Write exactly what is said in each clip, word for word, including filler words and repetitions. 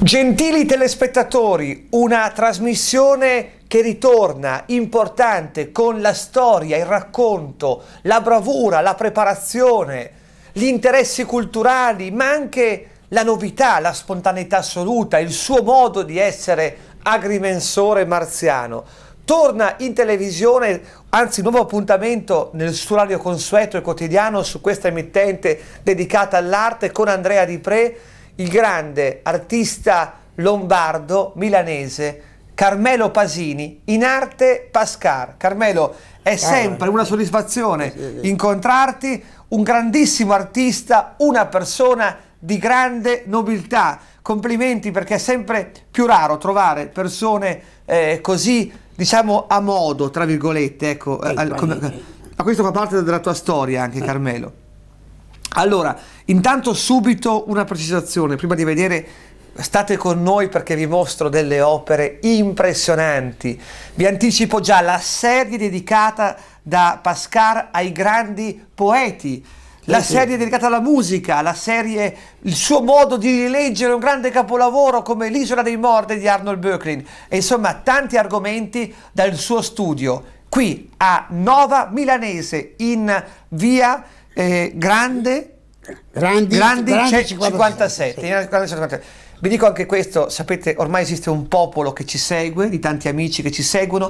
Gentili telespettatori, una trasmissione che ritorna importante con la storia, il racconto, la bravura, la preparazione, gli interessi culturali, ma anche la novità, la spontaneità assoluta, il suo modo di essere agrimensore marziano. Torna in televisione, anzi nuovo appuntamento nel suo orario consueto e quotidiano su questa emittente dedicata all'arte con Andrea Di Pré, il grande artista lombardo milanese Carmelo Pasini, in arte Pascar. Carmelo, è sempre una soddisfazione incontrarti, un grandissimo artista, una persona di grande nobiltà. Complimenti, perché è sempre più raro trovare persone eh, così, diciamo, a modo, tra virgolette, ecco, eh, come, ma questo fa parte della tua storia anche, Carmelo. Allora, intanto subito una precisazione, prima di vedere, state con noi perché vi mostro delle opere impressionanti. Vi anticipo già la serie dedicata da Pascar ai grandi poeti, la serie dedicata alla musica, la serie, il suo modo di rileggere un grande capolavoro come L'Isola dei Morti di Arnold Böcklin, e insomma tanti argomenti dal suo studio, qui a Nova Milanese, in via eh, Grande, Grandi, Grandi, Grandi cinquantasette. cinquantasette. Sì. Vi dico anche questo, sapete, ormai esiste un popolo che ci segue, di tanti amici che ci seguono.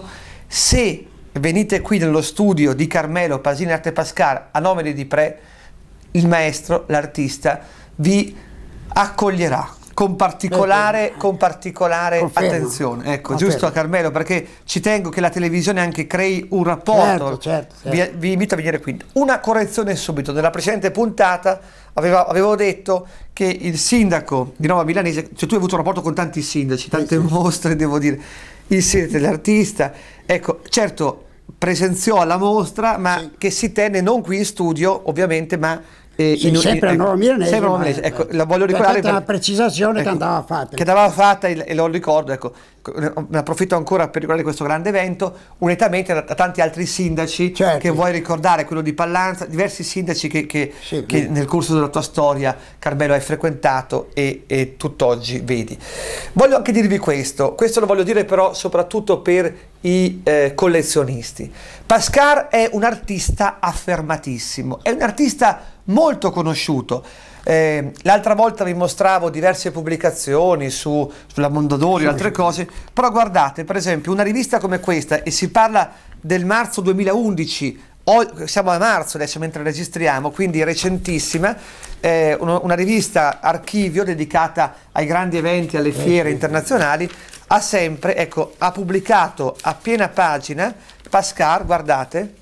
Se venite qui nello studio di Carmelo Pasini Arte Pascar a nome di Di Pré, il maestro, l'artista, vi accoglierà con particolare, con particolare attenzione. Ecco, Confermo. Giusto, Carmelo, perché ci tengo che la televisione anche crei un rapporto. Certo, certo, certo. Vi, vi invito a venire qui. Una correzione subito: nella precedente puntata aveva, avevo detto che il sindaco di Nova Milanese, cioè tu hai avuto un rapporto con tanti sindaci, tante sì, mostre, devo dire, il sindaco dell'artista, ecco, certo, presenziò alla mostra, ma sì, che si tenne non qui in studio, ovviamente, ma Eh, sì, in, sempre in, a Nova Milanese, sempre a Nova Milanese. Ecco, la voglio ricordare per una precisazione, ecco, che andava fatta, che andava fatta e, e lo ricordo, ecco, ne approfitto ancora per ricordare questo grande evento, unitamente a, a tanti altri sindaci, certo, che vuoi ricordare, quello di Pallanza, diversi sindaci che, che, sì, che nel corso della tua storia, Carmelo, hai frequentato e, e tutt'oggi vedi. Voglio anche dirvi questo, questo lo voglio dire però soprattutto per i eh, collezionisti. Pascar è un artista affermatissimo, è un artista molto conosciuto. Eh, l'altra volta vi mostravo diverse pubblicazioni su, sulla Mondadori e altre cose, però guardate, per esempio, una rivista come questa, e si parla del marzo duemilaundici, o, siamo a marzo adesso mentre registriamo, quindi recentissima, eh, una, una rivista archivio dedicata ai grandi eventi, alle fiere internazionali, ha sempre, ecco, ha pubblicato a piena pagina Pascar, guardate,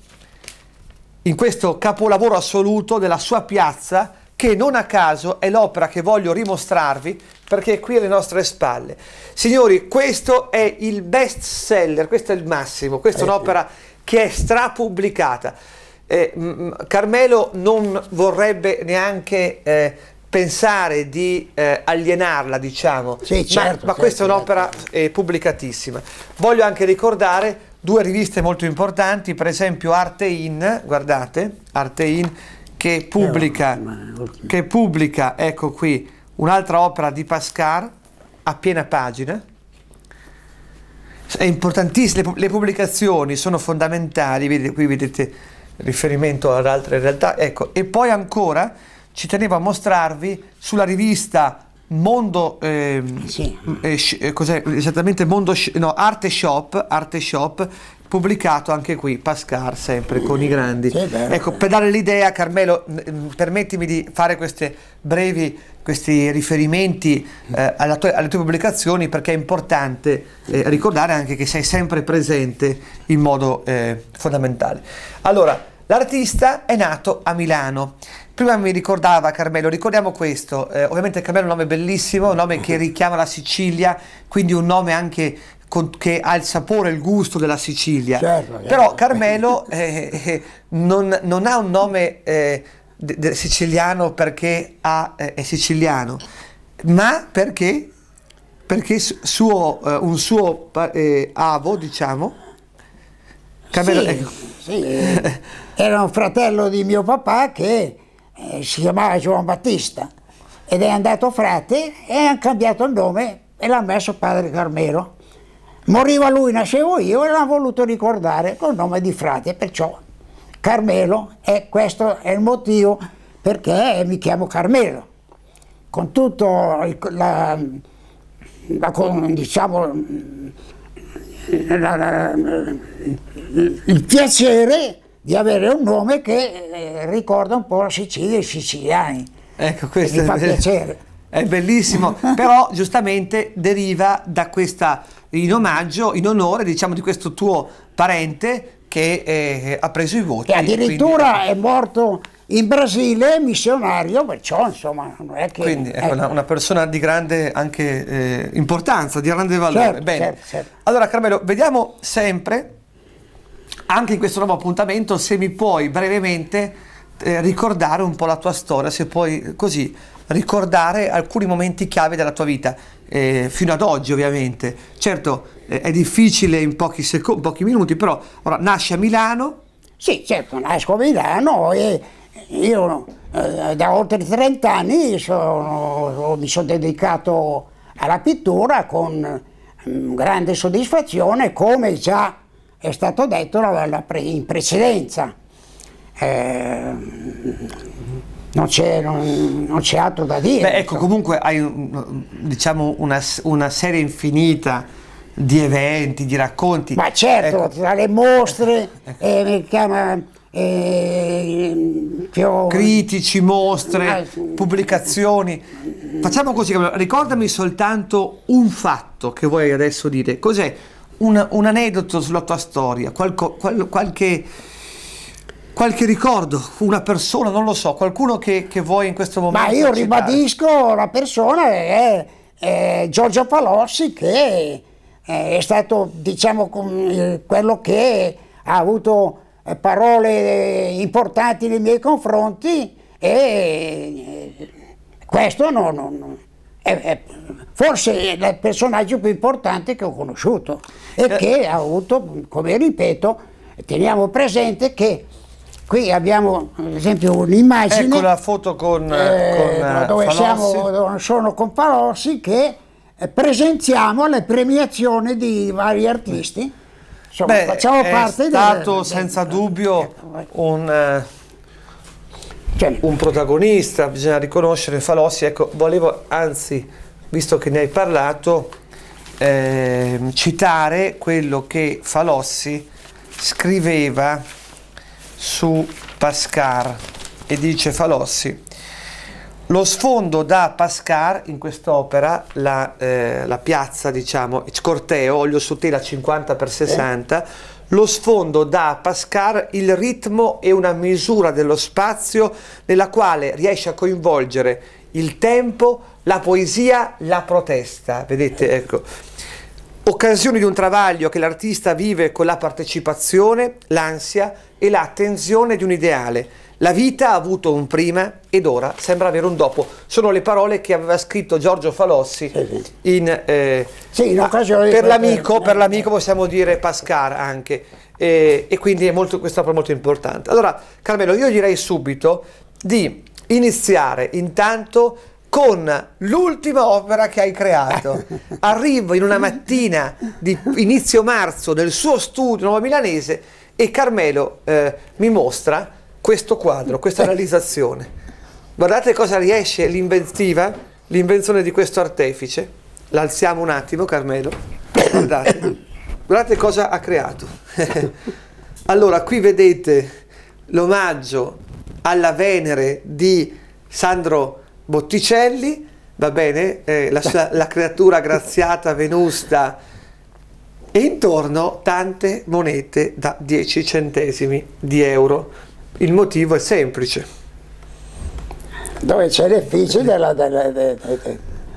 in questo capolavoro assoluto della sua piazza, che non a caso è l'opera che voglio rimostrarvi, perché è qui alle nostre spalle. Signori, questo è il best seller, questo è il massimo, questa è un'opera che è strapubblicata. Eh, Carmelo non vorrebbe neanche eh, pensare di eh, alienarla, diciamo, sì, certo, ma, ma certo, questa è un'opera certo. eh, pubblicatissima. Voglio anche ricordare due riviste molto importanti, per esempio Arte In, guardate, Arte In, che pubblica, che pubblica, ecco qui, un'altra opera di Pascar a piena pagina. È importantissimo, le pubblicazioni sono fondamentali, vedete, qui vedete riferimento ad altre realtà, ecco, e poi ancora ci tenevo a mostrarvi sulla rivista Mondo, eh, sì, eh, cos'è esattamente, Mondo, no, Arte Shop, Arte Shop, pubblicato anche qui Pascar, sempre con i grandi. Sì, ecco, per dare l'idea, Carmelo, permettimi di fare queste brevi, questi riferimenti eh, alla tua, alle tue pubblicazioni, perché è importante eh, ricordare anche che sei sempre presente in modo eh, fondamentale. Allora, l'artista è nato a Milano. Prima mi ricordava Carmelo, ricordiamo questo, eh, ovviamente Carmelo è un nome bellissimo, un nome che richiama la Sicilia, quindi un nome anche con, che ha il sapore e il gusto della Sicilia. Certo, però Carmelo eh, eh, non, non ha un nome eh, de, de siciliano perché ha, eh, è siciliano, ma perché, perché suo, eh, un suo eh, avo, diciamo, Carmelo, sì, ecco. Sì, era un fratello di mio papà che eh, si chiamava Giovan Battista, ed è andato frate e ha cambiato il nome e l'ha messo padre Carmelo. Moriva lui, nascevo io e l'ha voluto ricordare col nome di frate, perciò Carmelo, e questo è il motivo perché mi chiamo Carmelo, con tutto il, la, la, diciamo, la, la, il piacere di avere un nome che eh, ricorda un po' la Sicilia e i siciliani. Ecco, questo mi fa è, piacere. È bellissimo, però giustamente deriva da questa, in omaggio, in onore, diciamo, di questo tuo parente che eh, ha preso i voti. Che addirittura quindi, è morto in Brasile, missionario, perciò insomma non è che... Quindi è ecco. una, una persona di grande anche eh, importanza, di grande valore. Certo, Bene. certo, certo. Allora Carmelo, vediamo sempre, anche in questo nuovo appuntamento, se mi puoi brevemente eh, ricordare un po' la tua storia, se puoi così ricordare alcuni momenti chiave della tua vita, eh, fino ad oggi ovviamente. Certo, eh, è difficile in pochi, secondi, pochi minuti, però ora nasci a Milano. Sì, certo, nasco a Milano e io eh, da oltre trenta anni sono, mi sono dedicato alla pittura con um, grande soddisfazione, come già è stato detto la, la pre, in precedenza. Eh, non c'è non, non c'è altro da dire. Beh, ecco, comunque hai diciamo una, una serie infinita di eventi, di racconti. Ma certo, ecco. Tra le mostre, ecco. eh, mi chiama, eh, più... critici, mostre, pubblicazioni. Facciamo così, ricordami soltanto un fatto che vuoi adesso dire. Cos'è un, un aneddoto sulla tua storia, qualco, qual, qualche... qualche ricordo, una persona, non lo so, qualcuno che, che vuoi in questo momento. Ma io citare. Ribadisco, la persona è, è Giorgio Palossi, che è stato, diciamo, quello che ha avuto parole importanti nei miei confronti, e questo non, non, è, è forse è il personaggio più importante che ho conosciuto e eh. che ha avuto, come ripeto, teniamo presente che qui abbiamo ad esempio un'immagine, ecco la foto con, eh, con dove, Falossi. siamo, dove sono con Palossi, che presenziamo alle premiazioni di vari artisti. Insomma, Beh, facciamo è parte stato del, senza del, dubbio del, un, eh, cioè, un protagonista, bisogna riconoscere Falossi. Ecco, volevo anzi, visto che ne hai parlato, eh, citare quello che Falossi scriveva su Pascar, e dice Falossi: lo sfondo da Pascar in quest'opera, la, eh, la piazza, diciamo, corteo, olio su tela cinquanta per sessanta, eh. lo sfondo dà a Pascar il ritmo e una misura dello spazio nella quale riesce a coinvolgere il tempo, la poesia, la protesta. Vedete, ecco. Occasioni di un travaglio che l'artista vive con la partecipazione, l'ansia e la tensione di un ideale. La vita ha avuto un prima ed ora sembra avere un dopo. Sono le parole che aveva scritto Giorgio Falossi sì, sì. in, eh, sì, in occasione per l'amico, per l'amico possiamo dire Pascar anche, eh, e quindi è molto, questa è molto importante. Allora Carmelo, io direi subito di iniziare intanto con l'ultima opera che hai creato. Arrivo in una mattina di inizio marzo nel suo studio nuovo milanese e Carmelo eh, mi mostra questo quadro, questa realizzazione. Guardate cosa riesce l'inventiva, l'invenzione di questo artefice. L'alziamo un attimo, Carmelo. Guardate, guardate cosa ha creato. Allora, qui vedete l'omaggio alla Venere di Sandro Botticelli, va bene, eh, la, la creatura graziata, venusta, e intorno tante monete da dieci centesimi di euro. Il motivo è semplice. Dove c'è l'effigie della, della, della, della,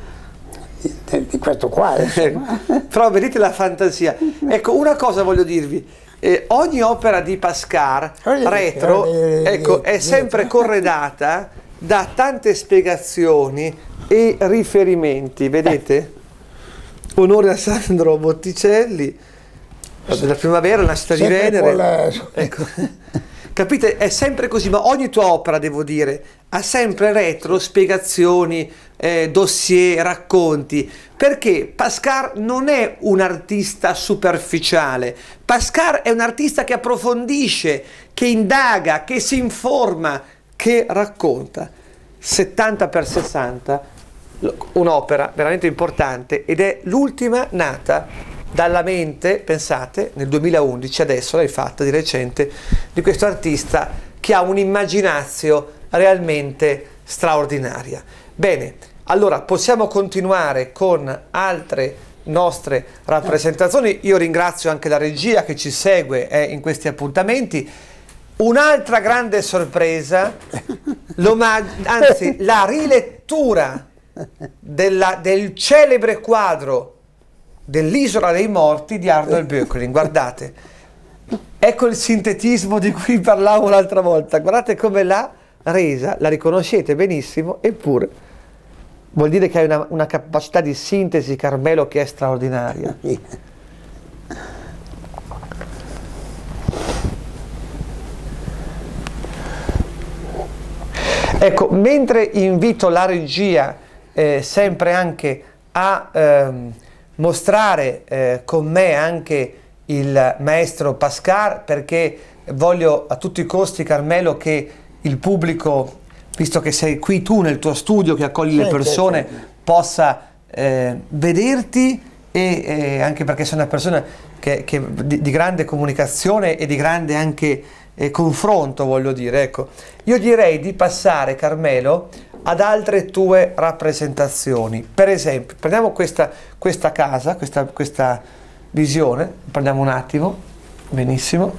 di, di questo quadro. Però vedete la fantasia. Ecco, una cosa voglio dirvi. Eh, ogni opera di Pascar retro ecco, è sempre corredata da tante spiegazioni e riferimenti. Vedete? Onore a Sandro Botticelli, della primavera, la città di Venere. Ecco. capite? È sempre così, ma ogni tua opera, devo dire, ha sempre retro spiegazioni, eh, dossier, racconti, perché Pascal non è un artista superficiale, Pascal è un artista che approfondisce, che indaga, che si informa, che racconta. settanta per sessanta, un'opera veramente importante, ed è l'ultima nata dalla mente, pensate, nel duemilaundici, adesso l'hai fatta di recente, di questo artista che ha un'immaginazio realmente straordinaria. Bene, allora possiamo continuare con altre nostre rappresentazioni. Io ringrazio anche la regia che ci segue eh, in questi appuntamenti. Un'altra grande sorpresa, anzi la rilettura della, del celebre quadro dell'Isola dei Morti di Arnold Böcklin. Guardate, ecco il sintetismo di cui parlavo l'altra volta, guardate come l'ha resa, la riconoscete benissimo, eppure vuol dire che hai una, una capacità di sintesi, Carmelo, che è straordinaria. Ecco, mentre invito la regia eh, sempre anche a ehm, mostrare eh, con me anche il maestro Pascal, perché voglio a tutti i costi, Carmelo, che il pubblico, visto che sei qui tu nel tuo studio che accogli le persone, possa eh, vederti, e eh, anche perché sei una persona che, che di, di grande comunicazione e di grande anche eh, confronto, voglio dire. Ecco, io direi di passare, Carmelo, ad altre tue rappresentazioni. Per esempio, prendiamo questa, questa casa, questa, questa visione, prendiamo un attimo, benissimo,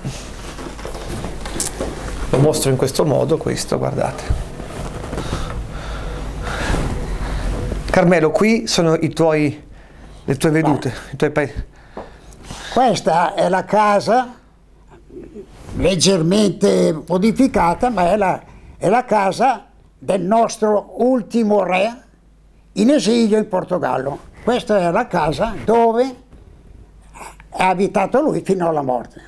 lo mostro in questo modo, questo, guardate. Carmelo, qui sono i tuoi, le tue vedute, i tuoi paesi. Questa è la casa, leggermente modificata, ma è la, è la casa del nostro ultimo re in esilio in Portogallo. Questa è la casa dove ha abitato lui fino alla morte.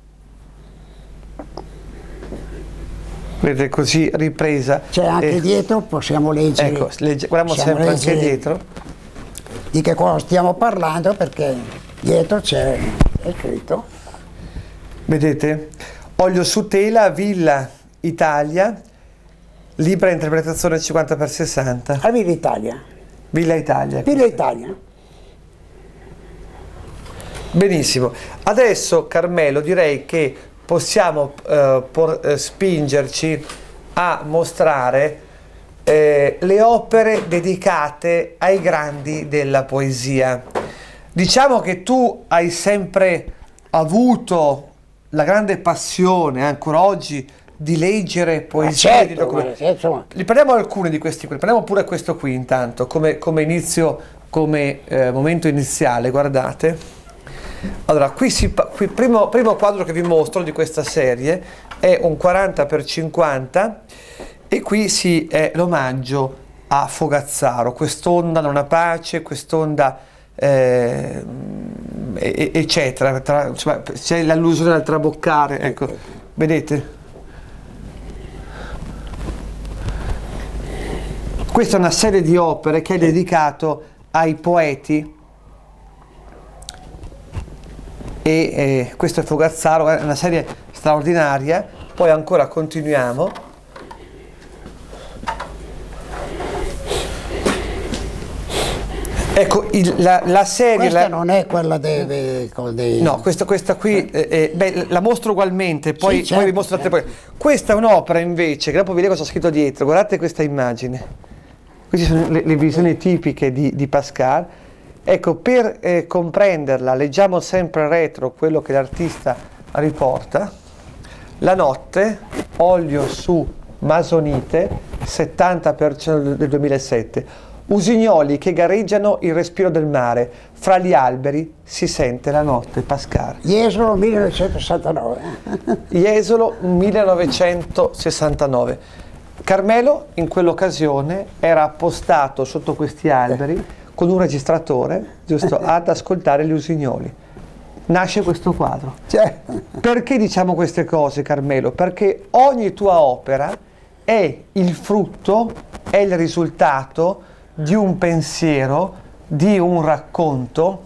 Vedete, così ripresa. C'è anche eh, dietro, possiamo leggere. Ecco, legge, guardiamo sempre anche dietro. Di che cosa stiamo parlando, perché dietro c'è scritto. Vedete? Olio su tela, Villa Italia, libera interpretazione cinquanta per sessanta. A Villa Italia. Villa Italia. Villa Italia. Benissimo. Adesso, Carmelo, direi che possiamo eh, por, eh, spingerci a mostrare eh, le opere dedicate ai grandi della poesia. Diciamo che tu hai sempre avuto la grande passione, ancora oggi, di leggere poesie, certo, di documenti. certo. Li prendiamo alcuni di questi qui, prendiamo pure questo qui intanto, come, come inizio, come eh, momento iniziale, guardate. Allora, qui si, qui, primo, primo quadro che vi mostro di questa serie è un quaranta per cinquanta e qui si è l'omaggio a Fogazzaro, quest'onda non ha pace, quest'onda eh, eccetera, c'è l'allusione al traboccare, ecco, vedete? Questa è una serie di opere che è dedicato ai poeti. E eh, questo è Fogazzaro, è una serie straordinaria. Poi ancora continuiamo. Ecco, il, la, la serie... Questa la... non è quella dei... dei, dei... No, questa, questa qui, eh, eh, beh, la mostro ugualmente, poi, sì, certo, poi vi mostro altre certo. poi. Questa è un'opera invece, che dopo vi leggo cosa c'è scritto dietro. Guardate questa immagine. Queste sono le, le visioni tipiche di, di Pascal. Ecco, per eh, comprenderla, leggiamo sempre retro quello che l'artista riporta. La notte, olio su masonite, settanta per cento del duemilasette. Usignoli che gareggiano il respiro del mare. Fra gli alberi si sente la notte, Pascal. Jesolo millenovecentosessantanove. Jesolo millenovecentosessantanove. Carmelo in quell'occasione era appostato sotto questi alberi con un registratore, giusto, ad ascoltare gli usignoli. nasce questo quadro. Cioè. Perché diciamo queste cose, Carmelo? Perché ogni tua opera è il frutto, è il risultato di un pensiero, di un racconto,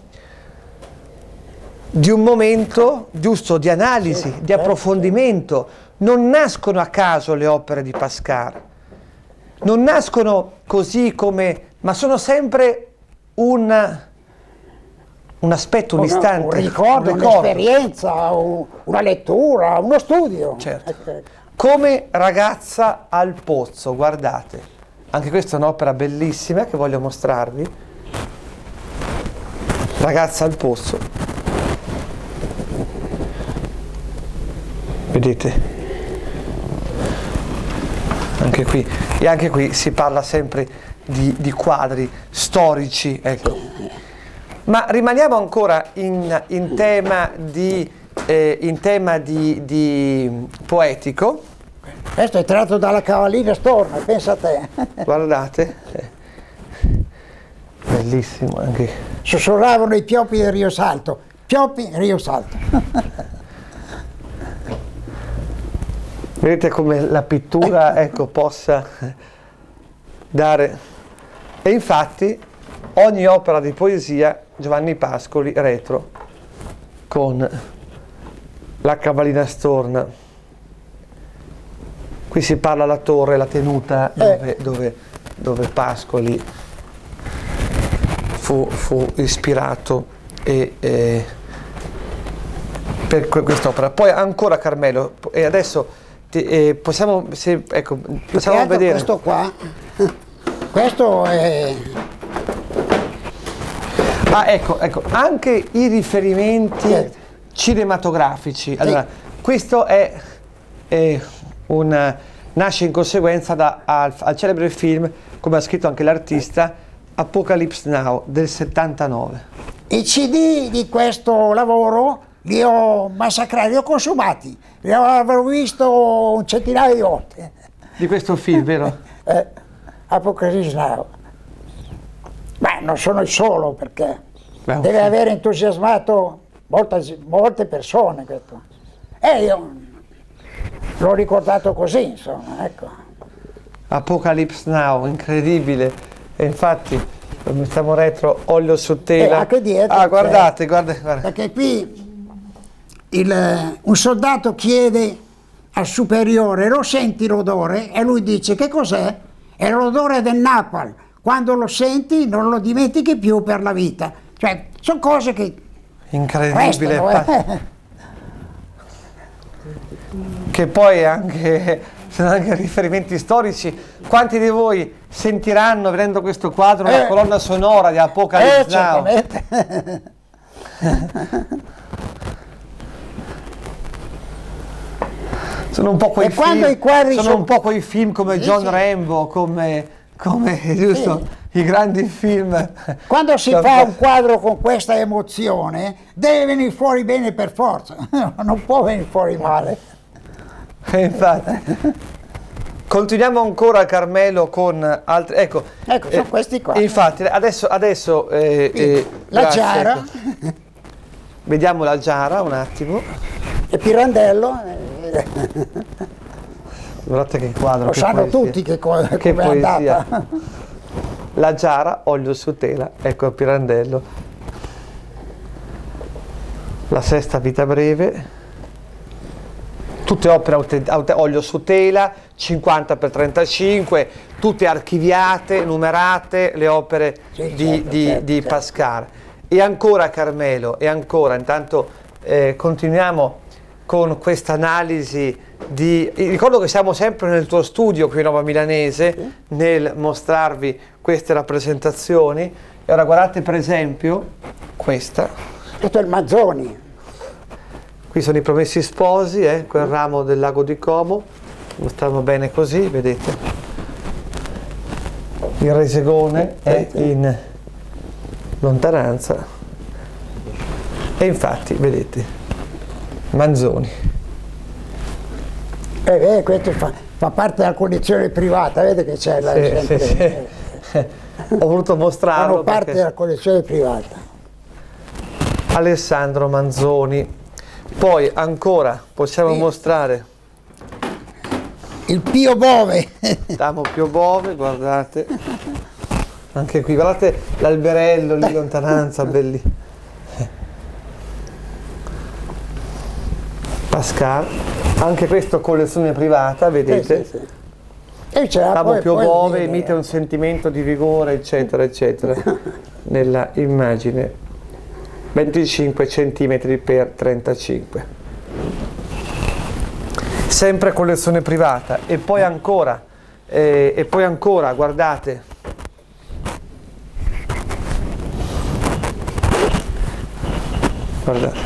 di un momento giusto di analisi, di approfondimento. Non nascono a caso le opere di Pascal, non nascono così come, ma sono sempre un, un aspetto, un Una- istante, un ricordo, un ricordo. un'esperienza, un- una lettura, uno studio. Certo. Ecco. Come Ragazza al pozzo, guardate, anche questa è un'opera bellissima che voglio mostrarvi. Ragazza al pozzo. Vedete? Anche qui, e anche qui si parla sempre di, di quadri storici, ecco. Ma rimaniamo ancora in, in tema di, eh, in tema di, di poetico. Questo è tratto dalla Cavallina Storna, pensa a te. Guardate, bellissimo anche. Sussurravano i pioppi del Rio Salto. Pioppi, Rio Salto. Vedete come la pittura, ecco, possa dare. E infatti ogni opera di poesia Giovanni Pascoli retro con la Cavallina Storna. Qui si parla la torre, la tenuta dove, Eh. dove, dove Pascoli fu, fu ispirato e, e per que- quest'opera. Poi ancora Carmelo, e adesso ti- eh, possiamo, se, ecco, possiamo Beato vedere. Questo qua, questo è... Ah, ecco, ecco, anche i riferimenti Certo. cinematografici. Allora, questo è, è un, nasce in conseguenza da, al, al celebre film, come ha scritto anche l'artista, Apocalypse Now del settantanove. I C D di questo lavoro li ho massacrati, li ho consumati, li avrò visto un centinaio di volte. Di questo film, vero? Eh, Apocalypse Now. Ma non sono il solo, perché Beh, un deve film. aver entusiasmato molte, molte persone questo. E io l'ho ricordato così, insomma, ecco. Apocalypse Now, incredibile. E infatti, mettiamo retro, olio su tela. E anche dietro, Ah, guardate, guardate, guardate. Perché qui il- un soldato chiede al superiore: lo senti l'odore? E lui dice: che cos'è? È l'odore del napalm. Quando lo senti non lo dimentichi più per la vita. Cioè, sono cose che Incredibile. restano, eh. Che poi anche, sono anche riferimenti storici. Quanti di voi sentiranno, vedendo questo quadro, la Eh. colonna sonora di Eh, Apocalypse Now? certamente. Sono un po' quei E quando film, i quadri sono sono- un po' quei film come Sì, John sì. Rambo, come, come giusto, i grandi film. Quando si Che- fa un quadro con questa emozione, deve venire fuori bene per forza, non può venire fuori male. E infatti. Continuiamo ancora, Carmelo, con altri. Ecco, Ecco, sono questi qua. Infatti, adesso, adesso eh, eh, La grazie, giara, ecco. Vediamo la giara un attimo. e Pirandello, eh, Guardate che quadro. lo che sanno poesia. tutti che, co- Che come è poesia. andata. La giara, olio su tela, ecco Pirandello. La sesta vita breve. Tutte opere aute- aute- olio su tela, cinquanta per trentacinque, tutte archiviate, numerate, le opere Sì, di, certo, di- certo, di certo. Pascal. E ancora Carmelo, e ancora, intanto eh, continuiamo con questa analisi di... Ricordo che siamo sempre nel tuo studio qui a Nova Milanese, Sì. nel mostrarvi queste rappresentazioni. E ora guardate per esempio questa. Questo è il Mazzoni. Qui sono i Promessi Sposi, eh, quel ramo del lago di Como, lo stanno bene così, vedete. Il Resegone è in lontananza. E infatti, vedete, Manzoni. Eh, eh, questo fa, fa parte della collezione privata, vede che c'è la Sì, sempre- sì, sì. Ho voluto mostrarlo fanno parte perché della collezione privata. Alessandro Manzoni. Poi ancora possiamo Sì. mostrare il Pio Bove. Damo Pio Bove, guardate, anche qui, guardate l'alberello lì in lontananza, bellissimo. Pascal, anche questo collezione privata, vedete? Sì, sì, sì. E c'era Damo poi- Pio poi Bove, dire- emite un sentimento di vigore, eccetera, eccetera, nella immagine. venticinque centimetri per trentacinque. Sempre collezione privata. E poi ancora, eh, e poi ancora, guardate. Guardate.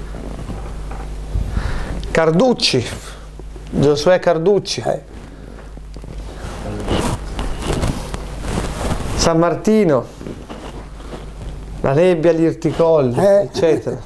Carducci, Giosuè Carducci. Eh. San Martino, la nebbia, gli irticolli, Eh. eccetera.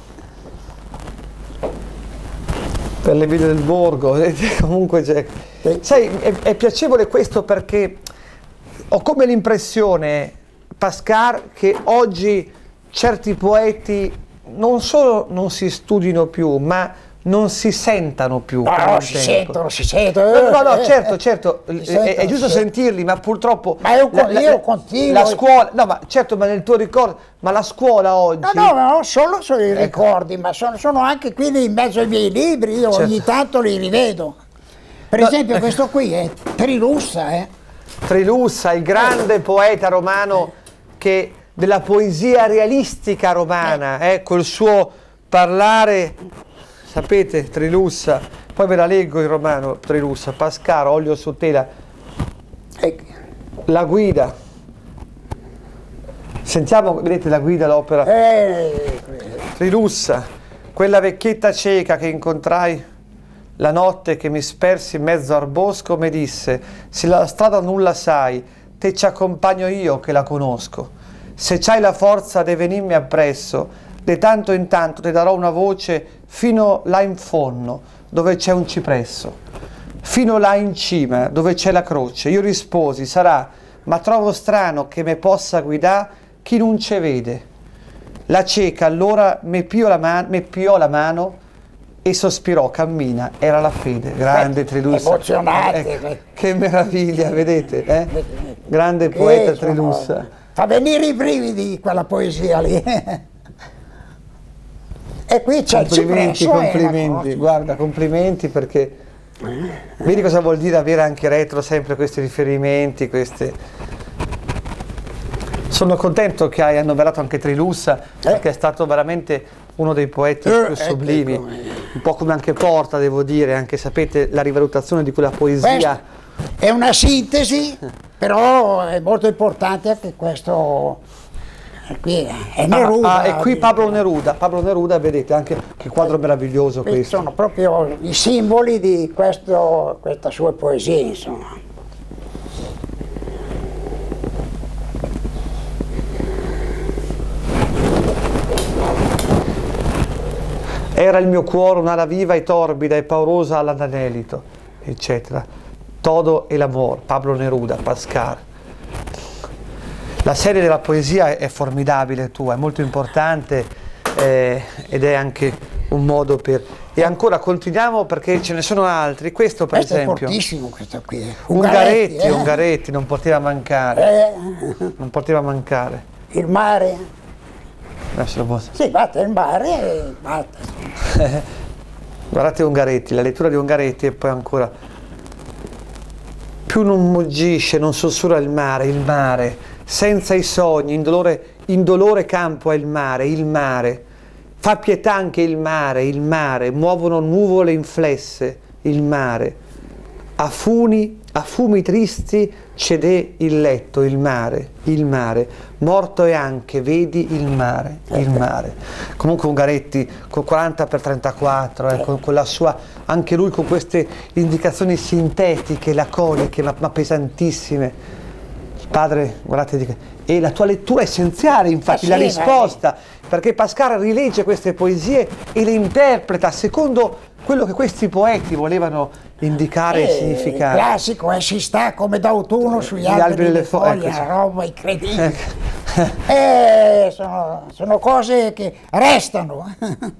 Per le ville del borgo, vedete, comunque c'è. Sì. Sai, è, è piacevole questo perché ho come l'impressione, Pascal, che oggi certi poeti non solo non si studino più, ma non si sentano più. No, come no, un si tempo. sentono, si sentono. No, no, no, eh, certo, eh. certo, Si è, sentono, è giusto si sentono. sentirli, ma purtroppo Ma io, io continuo. la scuola, no, ma certo, ma nel tuo ricordo, ma la scuola oggi. No, no, no, solo sono i ricordi, ma sono, sono anche qui in mezzo ai miei libri, io Certo. ogni tanto li rivedo. Per No. esempio questo qui è Trilussa, eh? Trilussa, il grande poeta romano che della poesia realistica romana, eh, col suo parlare, sapete, Trilussa, poi ve la leggo in romano, Trilussa, Pascaro, olio su tela, E- la guida. Sentiamo, vedete la guida, l'opera. eh, Trilussa, quella vecchietta cieca che incontrai la notte che mi spersi in mezzo al bosco, mi disse: se la strada nulla sai, te ci accompagno io che la conosco. Se c'hai la forza di venirmi appresso, di tanto in tanto ti darò una voce fino là in fondo, dove c'è un cipresso, fino là in cima, dove c'è la croce. Io risposi: sarà, ma trovo strano che me possa guidare chi non ce vede. La cieca allora mi piò la, man- mi piò la mano e sospirò, cammina, era la fede. Grande Trilussa. emozionante. Ecco, che meraviglia, vedete? Eh? Grande poeta Eh, sono- Trilussa. Fa venire i brividi quella poesia lì. E qui c'è il Complimenti, cipresso, eh, complimenti, la guarda, complimenti perché vedi cosa vuol dire avere anche retro sempre questi riferimenti, queste. Sono contento che hai annoverato anche Trilussa, perché è stato veramente uno dei poeti Eh, più ecco, sublimi, ecco. un po' come anche Porta, devo dire, anche sapete la rivalutazione di quella poesia. Questa è una sintesi, però è molto importante anche questo. Qui è Neruda. Ah, ah, e qui Pablo Neruda, Pablo Neruda, vedete anche che quadro meraviglioso Questi questo. sono proprio i simboli di questo, questa sua poesia, insomma. Era il mio cuore un'ala viva e torbida e paurosa all'anelito, eccetera. Todo el amor, Pablo Neruda, Pascal. La serie della poesia è formidabile tua, è molto importante eh, ed è anche un modo per... E ancora continuiamo perché ce ne sono altri. Questo per Questo è esempio... fortissimo, questo qui. eh. Ungaretti, eh. Ungaretti, non poteva mancare, Eh, non poteva mancare. il mare. Adesso lo posso... Sì, batte il mare e batte. Guardate Ungaretti, la lettura di Ungaretti e poi ancora più non muggisce, non sussurra il mare, il mare, senza i sogni, in dolore, in dolore campo è il mare, il mare, fa pietà anche il mare, il mare, muovono nuvole inflesse, il mare, a funi, a fumi tristi cede il letto, il mare, il mare, morto è anche, vedi il mare, il mare. Comunque Ungaretti con quaranta per trentaquattro, eh, con, con la sua, anche lui con queste indicazioni sintetiche, laconiche, ma, ma pesantissime. Padre, guardate, e la tua lettura è essenziale, infatti, eh sì, la risposta, perché Pascal rilegge queste poesie e le interpreta secondo quello che questi poeti volevano indicare e eh, significare. Il classico è si sta come d'autunno sugli alberi, alberi delle foglie, ecco, una roba incredibile. eh, sono, sono cose che restano.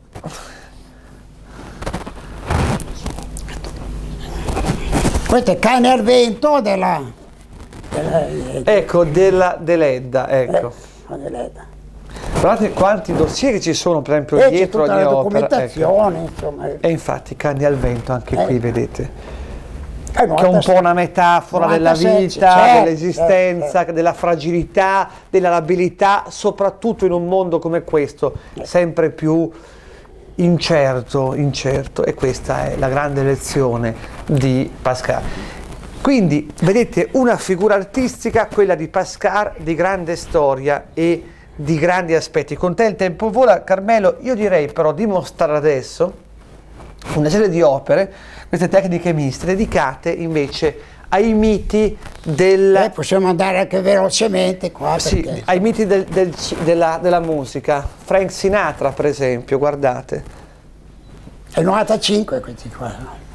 Questo è Cane al vento della... della ecco, della Deledda, ecco. Eh, Deledda. Guardate quanti dossier che ci sono, per esempio, e dietro tutta ogni la opera. documentazione, Ecco. Insomma. E infatti, Cani al vento, anche eh. qui, vedete. Eh, che è un po' una metafora novantasette, della vita, certo, dell'esistenza, certo. della fragilità, della labilità, soprattutto in un mondo come questo, sempre più incerto, incerto, e questa è la grande lezione di Pascal. Quindi, vedete, una figura artistica, quella di Pascal, di grande storia e di grandi aspetti. Con te il tempo vola, Carmelo. Io direi però di mostrare adesso una serie di opere, queste tecniche miste, dedicate invece ai miti del... Eh, possiamo andare anche velocemente qua. Sì, perché... ai miti del, del, della, della musica. Frank Sinatra, per esempio, guardate. È novantacinque questi qua.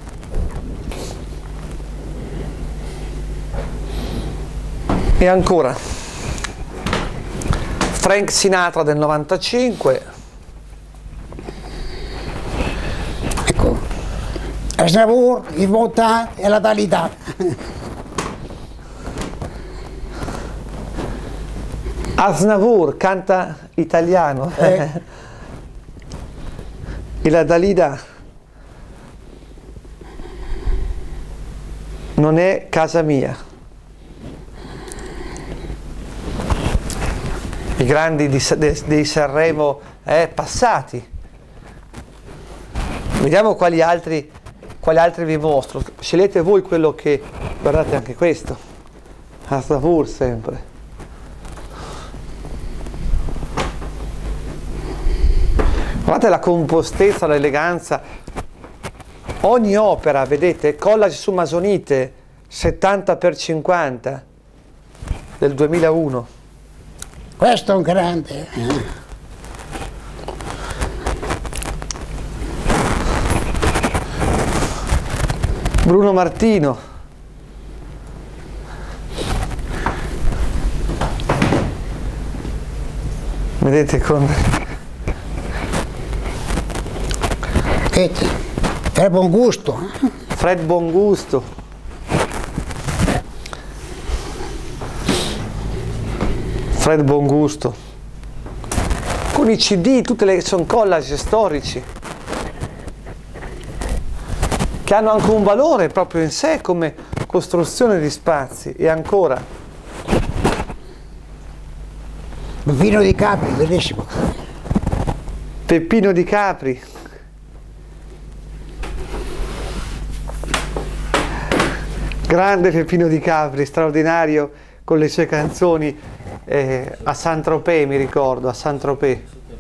E ancora, Frank Sinatra del novantacinque. Ecco, Aznavour, il Montand e la Dalida. Aznavour canta italiano. Eh. E la Dalida non è casa mia. I grandi di, de, dei Sanremo eh, passati. Vediamo quali altri, quali altri vi mostro. Scegliete voi quello che... Guardate anche questo. Aznavour sempre. Guardate la compostezza, l'eleganza. Ogni opera, vedete, collage su masonite settanta per cinquanta del duemilauno. Questo è un grande. Bruno Martino. Vedete con... Fred Bongusto. Fred Bongusto. Fred Bongusto. Con i C D, tutte le sono collage storici che hanno anche un valore proprio in sé come costruzione di spazi. E ancora Peppino di Capri, bellissimo. Peppino di Capri. Grande Peppino di Capri, straordinario con le sue canzoni eh, a Saint-Tropez, mi ricordo, a Saint-Tropez.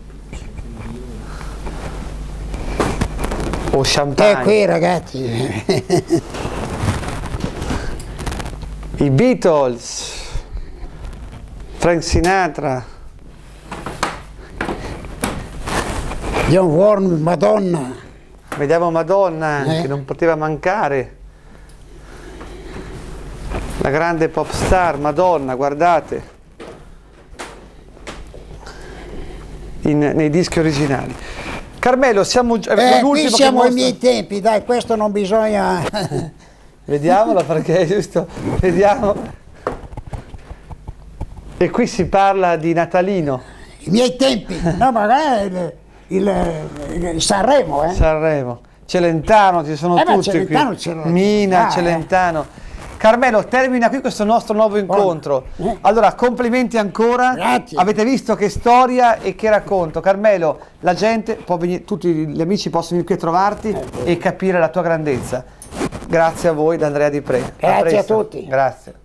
O Champagne. E qui ragazzi. I Beatles, Frank Sinatra. John Warren, Madonna. Vediamo Madonna anche, Eh. non poteva mancare. La grande pop star Madonna, guardate. In, nei dischi originali. Carmelo, siamo già... Eh, qui siamo ai mostra... miei tempi, dai, questo non bisogna... Vediamolo perché è giusto, vediamo. E qui si parla di Natalino. I miei tempi, no, magari il, il, il Sanremo, eh. Sanremo. Celentano, ci sono Eh, ma tutti Celentano qui. ce l'ho. Mina, Ah, Celentano. Carmelo, termina qui questo nostro nuovo incontro. Eh. Allora, complimenti ancora. Grazie. Avete visto che storia e che racconto. Carmelo, la gente può venire, tutti gli amici possono venire qui a trovarti Eh. e capire la tua grandezza. Grazie a voi da Andrea Di Pre. Grazie a presto. tutti. Grazie.